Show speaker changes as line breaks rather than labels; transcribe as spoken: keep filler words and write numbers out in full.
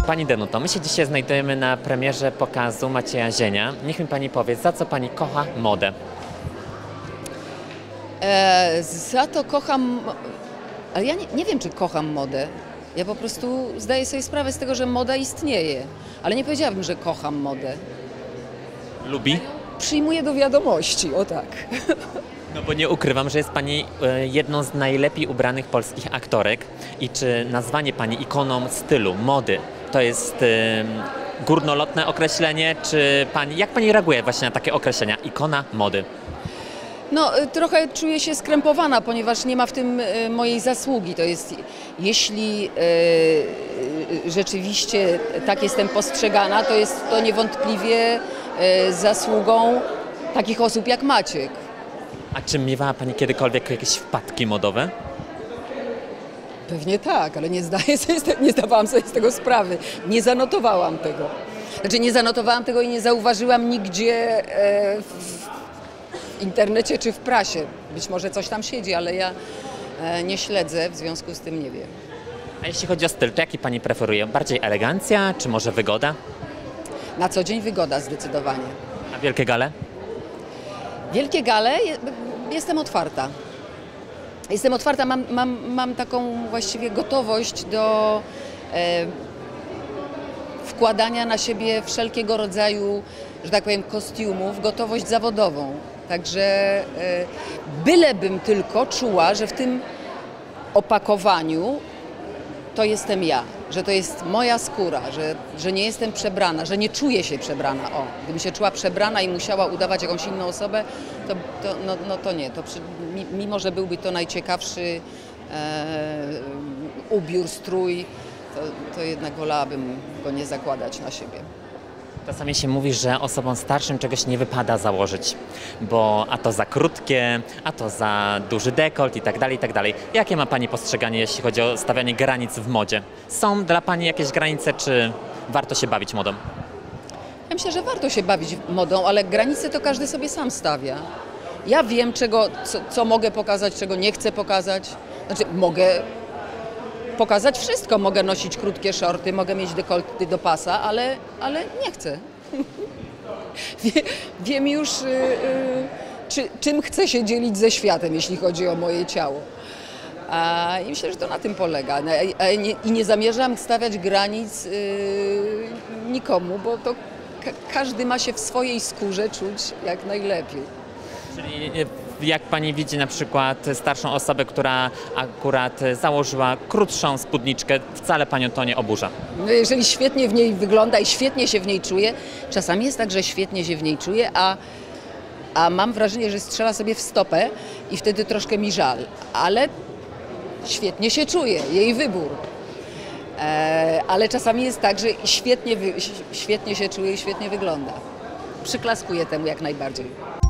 Pani Danuto, my się dzisiaj znajdujemy na premierze pokazu Macieja Zienia. Niech mi pani powie, za co pani kocha modę?
E, za to kocham, ale ja nie, nie wiem, czy kocham modę. Ja po prostu zdaję sobie sprawę z tego, że moda istnieje, ale nie powiedziałabym, że kocham modę.
Lubi?
Przyjmuję do wiadomości, o tak.
No bo nie ukrywam, że jest pani e, jedną z najlepiej ubranych polskich aktorek. I czy nazwanie pani ikoną stylu, mody, to jest e, górnolotne określenie, czy pani, jak pani reaguje właśnie na takie określenia, ikona mody?
No, trochę czuję się skrępowana, ponieważ nie ma w tym e, mojej zasługi. To jest, jeśli e, rzeczywiście tak jestem postrzegana, to jest to niewątpliwie e, zasługą takich osób jak Maciek.
A czy miewała pani kiedykolwiek jakieś wpadki modowe?
Pewnie tak, ale nie, zdaję sobie, nie zdawałam sobie z tego sprawy. Nie zanotowałam tego. Znaczy nie zanotowałam tego i nie zauważyłam nigdzie e, w internecie czy w prasie. Być może coś tam siedzi, ale ja e, nie śledzę, w związku z tym nie wiem.
A jeśli chodzi o styl, to jaki pani preferuje? Bardziej elegancja, czy może wygoda?
Na co dzień wygoda zdecydowanie.
A wielkie gale?
Wielkie gale, je, jestem otwarta. Jestem otwarta, mam, mam, mam taką właściwie gotowość do e, wkładania na siebie wszelkiego rodzaju, że tak powiem, kostiumów, gotowość zawodową. Także e, bylebym tylko czuła, że w tym opakowaniu to jestem ja, że to jest moja skóra, że, że nie jestem przebrana, że nie czuję się przebrana. O, gdybym się czuła przebrana i musiała udawać jakąś inną osobę, to, to, no, no to nie. To przy, mimo, że byłby to najciekawszy e, ubiór, strój, to, to jednak wolałabym go nie zakładać na siebie.
Czasami się mówi, że osobom starszym czegoś nie wypada założyć, bo a to za krótkie, a to za duży dekolt i tak dalej, i tak dalej. Jakie ma pani postrzeganie, jeśli chodzi o stawianie granic w modzie? Są dla pani jakieś granice, czy warto się bawić modą?
Ja myślę, że warto się bawić modą, ale granice to każdy sobie sam stawia. Ja wiem, czego, co, co mogę pokazać, czego nie chcę pokazać. Znaczy, mogę pokazać wszystko. Mogę nosić krótkie shorty, mogę mieć dekolty do pasa, ale, ale nie chcę. Wie, wiem już, yy, yy, czy, czym chcę się dzielić ze światem, jeśli chodzi o moje ciało. A, I myślę, że to na tym polega. A, a nie, I nie zamierzam stawiać granic yy, nikomu, bo to ka każdy ma się w swojej skórze czuć jak najlepiej.
Czyli jak pani widzi na przykład starszą osobę, która akurat założyła krótszą spódniczkę, wcale panią to nie oburza?
No jeżeli świetnie w niej wygląda i świetnie się w niej czuje, czasami jest tak, że świetnie się w niej czuje, a, a mam wrażenie, że strzela sobie w stopę i wtedy troszkę mi żal, ale świetnie się czuje, jej wybór. E, ale czasami jest tak, że świetnie, wy, świetnie się czuje i świetnie wygląda. Przyklaskuję temu jak najbardziej.